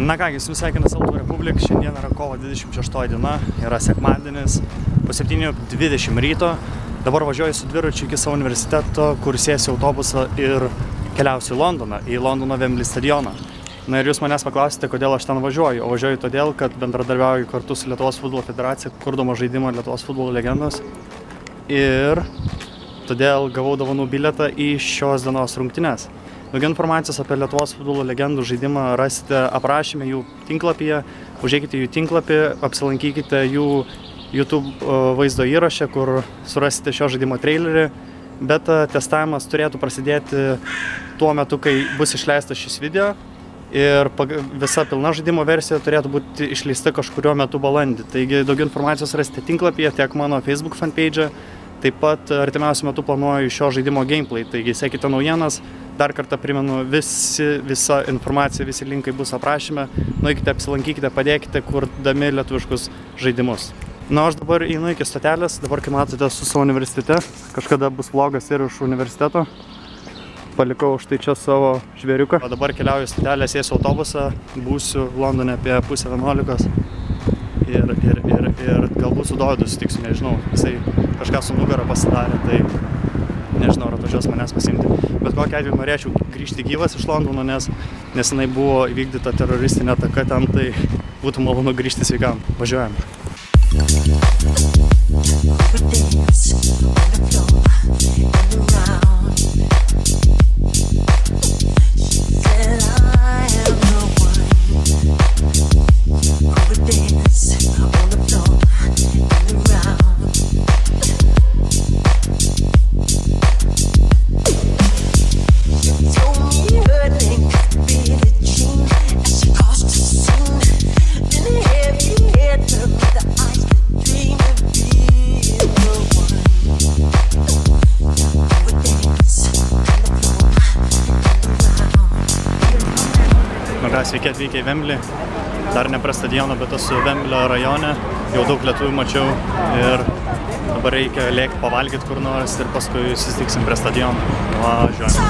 Na kągi, su sveikina Salto Republic, šiandien yra kovo 26 diena, yra sekmadienis, po 7:20 ryto. Dabar važiuoju su dviračiu iki savo universiteto, kur sėsiu autobusą ir keliausiu į Londoną, į Londono Wembley stadioną. Na ir jūs manęs paklausite, kodėl aš ten važiuoju. O važiuoju todėl, kad bendradarbiauju kartu su Lietuvos futbolo federacija, kurdama žaidimą Lietuvos futbolo legendos. Ir todėl gavau dovanų bilietą į šios dienos rungtynes. Daugiau informacijos apie Lietuvos futbolo legendų žaidimą rasite aprašyme jų tinklapyje. Užeikite jų tinklapį, apsilankykite jų YouTube vaizdo įraše, kur surasite šio žaidimo trailerį. Bet testavimas turėtų prasidėti tuo metu, kai bus išleistas šis video. Ir visa pilna žaidimo versija turėtų būti išleista kažkurio metu balandį. Taigi daugiau informacijos rasite tinklapyje, tiek mano Facebook fanpage. Taip pat artimiausiu metu planuoju šio žaidimo gameplay. Taigi sekite naujienas. Dar kartą primenu, visa informacija, visi linkai bus aprašyme. Nueikite, apsilankykite, padėkite, kurdami lietuviškus žaidimus. Na, aš dabar einu iki stotelės. Dabar, kai matote, su savo universitete. Kažkada bus vlogas ir iš universiteto. Palikau štai čia savo žvėriuką. O dabar keliauju į stotelę, sėsiu autobusą. Būsiu Londone apie 10:30. Ir galbūt su Dovydu sutiksiu, nežinau. Jisai kažką su nugara pasidarė, tai nežinau, ar atvažiuos manęs pasimti. Bet kokiu atveju norėčiau grįžti gyvas iš Londono, nes jinai buvo įvykdyta teroristinė ataka ten, tai būtų malonu grįžti sveikam. Važiuojam. Sveiki atvykę į Wembley. Dar ne prie stadiono, bet esu Wemblio rajone. Jau daug lietuvių mačiau ir dabar reikia lėkti pavalgyti kur nors ir paskui susitiksim prie stadiono. Važiuojam.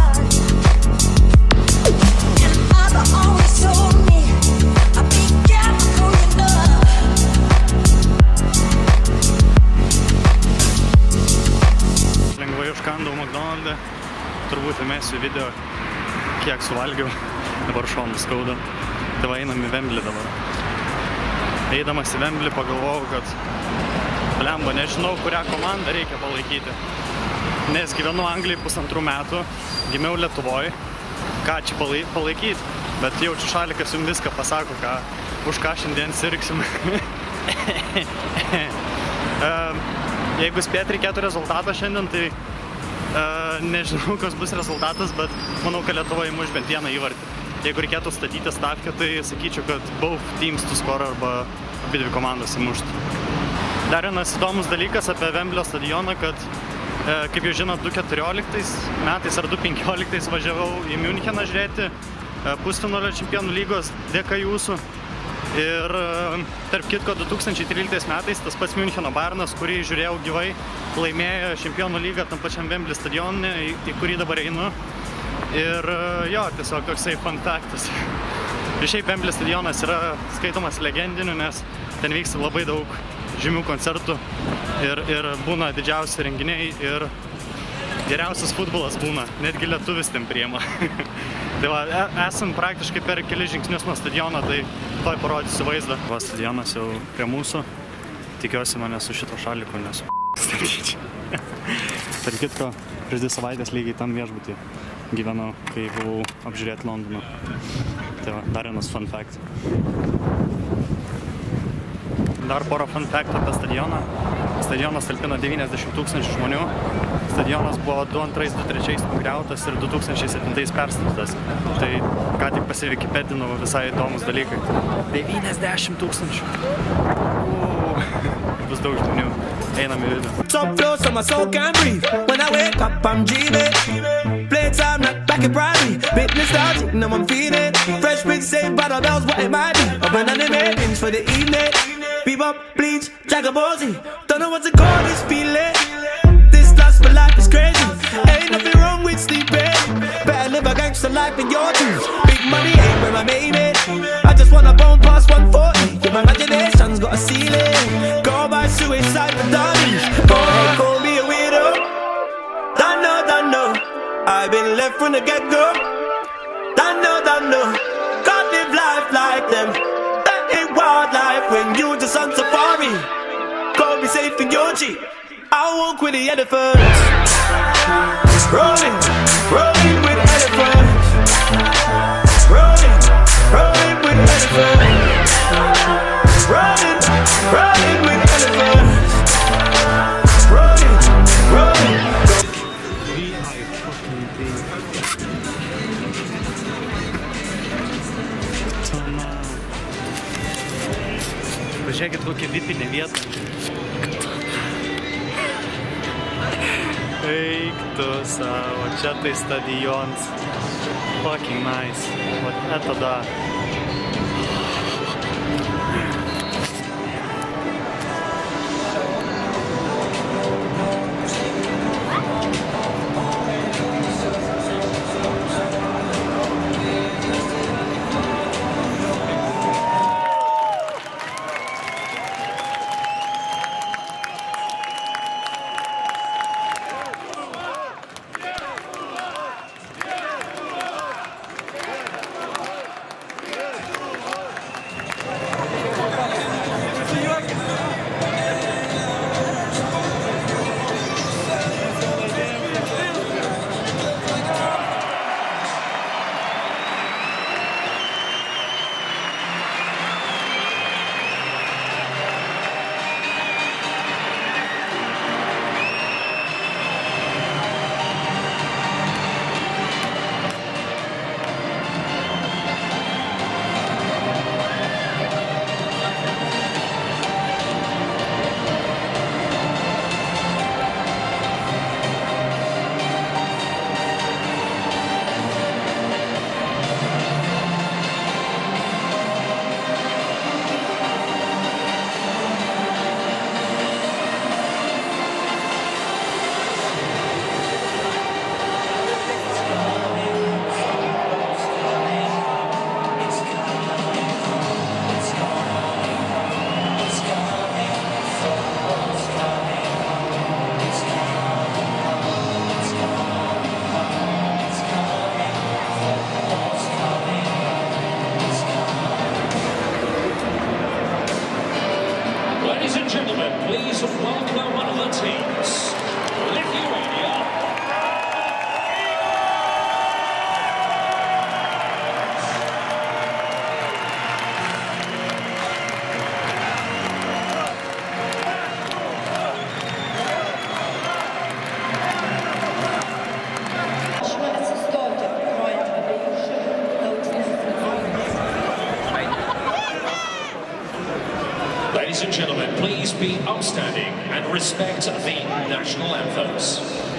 Lengvai užkandau McDonald'e. Turbūt įmesiu video, kiek suvalgiau. Dabar šonų skauda. Tai va, einam į Wembley dabar. Eidamas į Wembley pagalvojau, kad blemba, nežinau, kurią komandą reikia palaikyti. Nes gyvenu Anglijai 1,5 metų, gimiau Lietuvoj, ką čia palaikyti. Bet jaučiu šalikas jums viską pasako, už ką šiandien sirgsim. Jeigu spėt reikėtų rezultatą šiandien, tai nežinau, kas bus rezultatas, bet manau, kad Lietuva įmuš bent vieną įvartį. Jeigu reikėtų statyti stavkę, tai sakyčiau, kad both teams to score arba abidvi komandos įmuštų. Dar vienas įdomus dalykas apie Wemblio stadioną, kad, kaip jau žinot, 2014 metais ar 2015 važiavau į Müncheną žiūrėti pusfinalio čempionų lygos dėka jūsų. Ir tarp kitko 2013 metais tas pats Müncheno Bayernas, kurį žiūrėjau gyvai, laimėjo čempionų lygą tam pačiam Wembley stadione, į kurį dabar einu. Ir jo, tiesiog toksai fun factas. Ir šiaip Wembley stadionas yra skaitomas legendiniu, nes ten vyksta labai daug žymių koncertų ir būna didžiausi renginiai ir geriausias futbolas būna, netgi lietuvis ten priima. Tai va, esam praktiškai per keli žingsnius nuo stadiono, tai toj parodysiu vaizdą. Va, stadionas jau prie mūsų, tikiuosi mane su šito šaliku nesu statyčiau. Tarp kitko, prieš 2 savaitės lygiai tam viešbutį gyvenau, kai buvau apžiūrėti Londoną. Tai va, dar vienas fun fact. Dar porą fun fact apie stadioną. Stadionas talpina 90 000 žmonių. Stadionas buvo 2002-2003 nugriautas ir 2007 perstatytas. Tai ką tik pasivikipedinau, visai įdomus dalykai. 90 000. Bus daug žmonių. Einam į vidų. Some flow, so my soul can't breathe. When I wake up, I'm dreaming. Playtime, not back in Bradley. Bit nostalgic, now I'm feeling. Fresh Prince, same battle bells, what it might be. Open on the makings for the evening. Bebop, bleach, Jagabozy. Don't know what to call this feeling. This lust for life is crazy. Ain't nothing wrong with sleeping. Better live a gangster life in your dreams. Big money ain't where I made it. been left from the get-go. Don't know, can't live life like them. That ain't wildlife when you just on safari. Go be safe in your Jeep. I walk with the elephants. Rolling with elephants. Rolling with elephants. Rolling with elephants. Rolling. Pažiūrėkit, kokia vipinė vieta. Eik tu savo, čia tai stadions. Fucking nice. Vat это да. Please welcome one of the teams, Lithuania. Ladies and gentlemen, please be upstanding and respect the national anthems.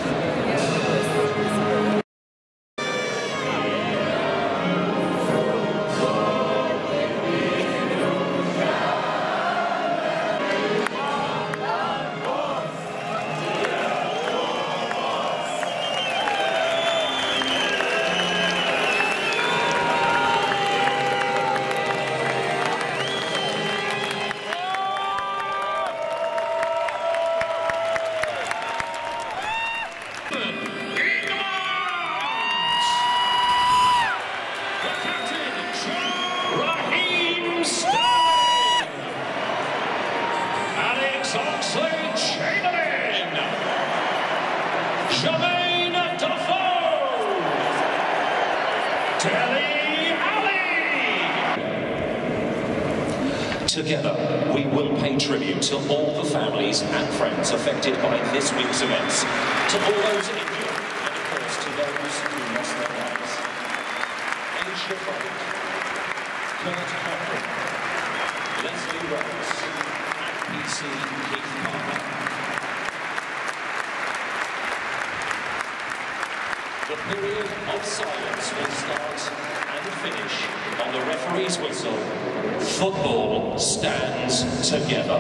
Together, we will pay tribute to all the families and friends affected by this week's events, to all those injured, and of course to those who lost their lives. Aisha Frank, Kurt Cochran, Leslie Rose, and PC Keith Palmer. The period of silence will start and finish on the referee's whistle. Football stands together.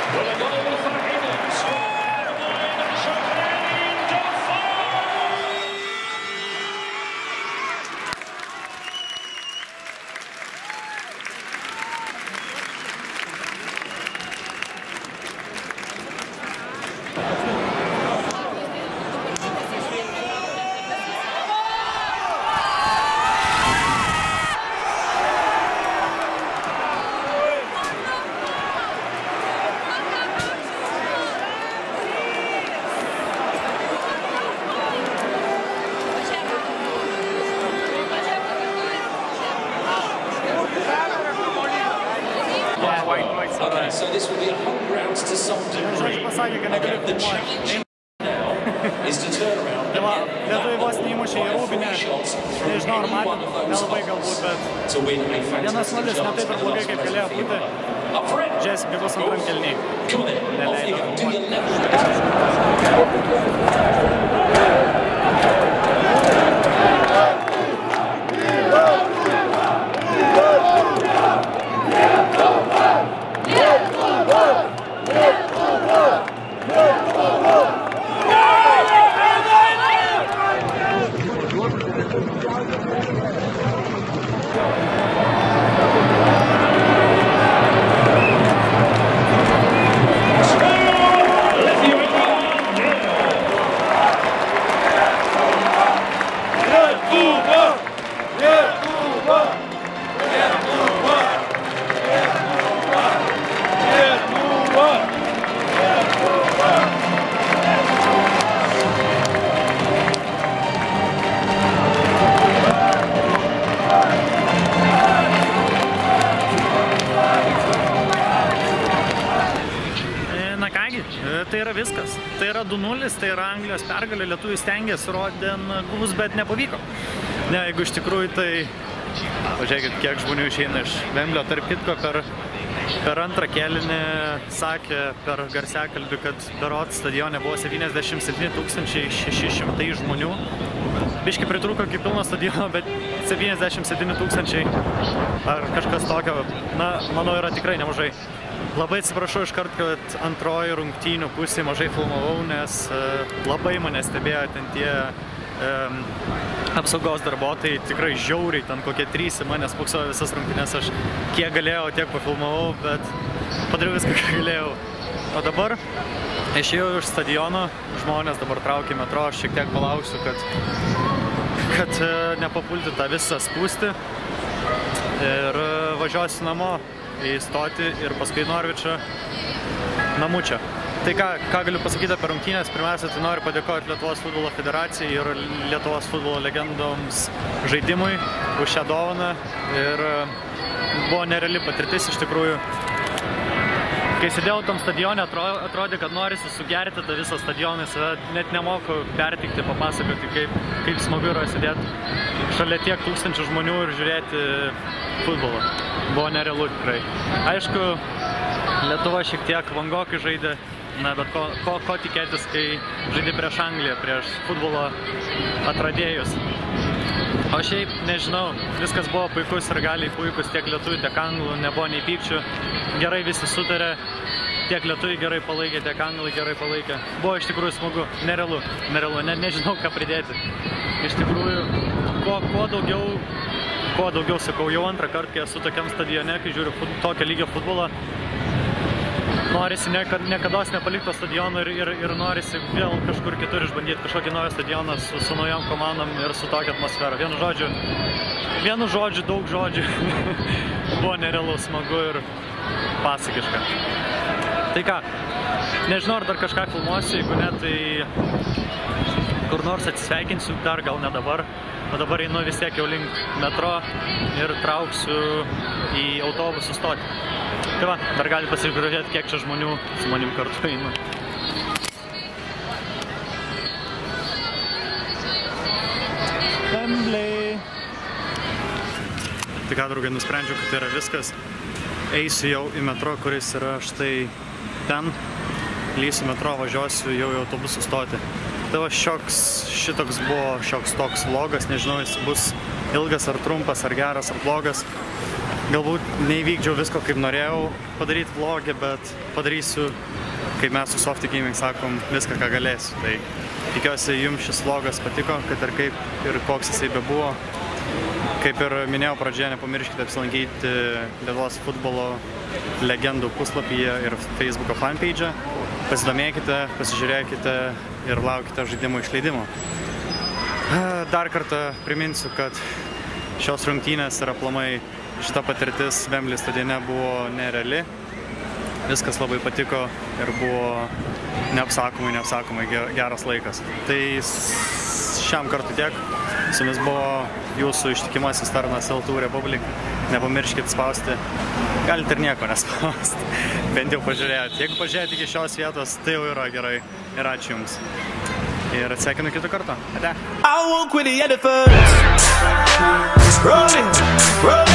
Okay, so this will be a home grounds to some degree. Okay, the challenge now is to turn around and Lietuviai vos neįmušė į rūbinę, nežinau ar matėm, nelabai galbūt, bet 1-0 ne taip ir blogai, kaip galėjo būti. Žiūrėsim, kaip bus antram kėliniai. Neleido. Tai yra viskas. Tai yra 2-0, tai yra Anglijos pergalė, lietuviai stengiasi, rodė nagus, bet nepavyko. Ne, jeigu iš tikrųjų tai... Pažiūrėkit, kiek žmonių išeina iš Vemblio. Tarp kitko, per antrą kėlinį sakė per garsiakalbį, kad berods stadione buvo 77 600 žmonių. Biški pritrūko iki pilno stadiono, bet 77 000 ar kažkas tokio, na, manau, yra tikrai nemažai. Labai atsiprašau iškart, kad antroji rungtynių pusė mažai filmavau, nes labai mane stebėjo ten tie apsaugos darbuotojai, tikrai žiauriai, ten kokie 3 mane spoksojo visas rungtynės, aš kiek galėjau, tiek pafilmavau, bet padariau viską, ką galėjau. O dabar išėjau iš stadiono, žmonės dabar traukia metro, aš šiek tiek palauksiu, kad nepapulti tą visą spūstį ir važiuosiu namo į stotį ir paskui Norvičą namučia. Tai ką galiu pasakyti apie rungtynės, pirmiausia, tai noriu padėkoti Lietuvos futbolo federacijai ir Lietuvos futbolo legendoms žaidimui už šią dovaną ir buvo nereali patirtis iš tikrųjų. Kai sėdėjau tam stadione, atrodė, kad norisi sugerti tą visą stadioną, net nemoku pertikti, papasakoti, kaip smagu yra sėdėti šalia tiek tūkstančių žmonių ir žiūrėti futbolą. Buvo nerealu tikrai. Aišku, Lietuva šiek tiek vangokai žaidė, na, bet ko tikėtis, kai žaidė prieš Angliją, prieš futbolo atradėjus. O šiaip, nežinau, viskas buvo puikus ir galiai puikus, tiek lietuvių, tiek anglų, nebuvo nei pykčių. Gerai visi sutarė, tiek lietuviai gerai palaikė, tiek anglai gerai palaikė. Buvo iš tikrųjų smagu, nerealu, nežinau ką pridėti. Iš tikrųjų, kuo daugiau sakau, jau antrą kartą, kai esu tokiam stadione, kai žiūriu tokio lygio futbolą, norisi niekados nepalikto stadiono ir norisi vėl kažkur kitur išbandyti kažkokį naują stadioną su naujom komandom ir su tokia atmosfera. Vienu žodžiu, daug žodžių. Buvo nerealu, smagu ir pasakiška. Tai ką, nežinau, ar dar kažką filmuosiu, jeigu ne, tai kur nors atsisveikinsiu, dar gal ne dabar. O dabar einu vis tiek jau link metro ir trauksiu į autobusų stotį. Tai va, dar gali pasigrožėti, kiek čia žmonių su manim kartu eina. Wembley. Tai ką, draugai, nusprendžiau, kad tai yra viskas. Eisiu jau į metro, kuris yra štai ten. Lysiu metro, važiuosiu jau į autobusų stotį. Tai va, šitoks buvo šioks toks vlogas, nežinau, jis bus ilgas ar trumpas, ar geras, ar blogas. Galbūt neįvykdžiau visko, kaip norėjau padaryti vlogį, bet padarysiu, kaip mes su Softy Gaming sakom, viską, ką galėsiu. Tai tikiuosi, jums šis vlogas patiko, kad ir kaip ir koks jisai bebuvo. Kaip ir minėjau pradžioje, nepamirškite apsilankyti Lietuvos futbolo legendų puslapyje ir Facebooko fanpage. Pasidomėkite, pasižiūrėkite ir laukite žaidimo išleidimo. Dar kartą priminsiu, kad šios rungtynės ir aplamai šita patirtis Wembley stadione buvo nereali. Viskas labai patiko ir buvo neapsakomai geras laikas. Tai šiam kartu tiek. Su jumis buvo jūsų ištikimasis tarnas L2 Republic. Nepamirškit spausti. Galite ir nieko nespausti. Bent jau pažiūrėti. Jeigu pažiūrėti iki šios vietos, tai jau yra gerai. Ir ačiū jums. Ir atsveikinu kitą kartą. Ate.